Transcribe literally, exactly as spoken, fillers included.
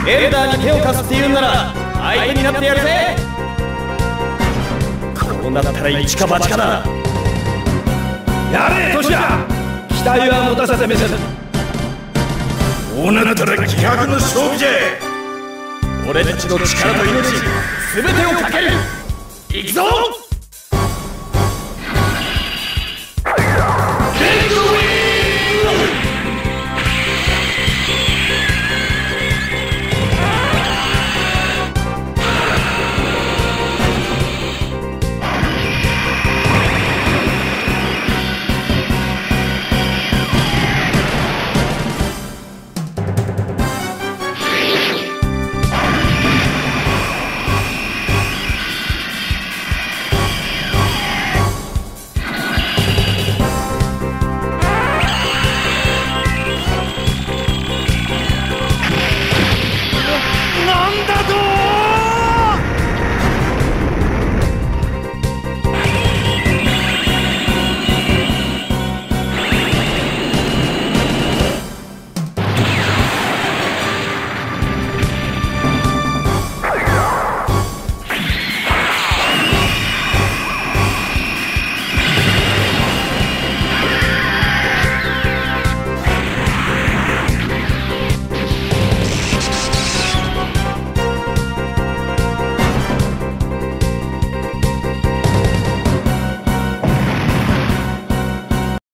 エルダーに手を貸すって言うんなら相手になってやるぜ。こうなったら一か八かだ。 やれトシヤ、期待は持たせてみせる。 こうなったら気迫の勝負じゃ。 俺たちの力と命全てをかける。行くぞ。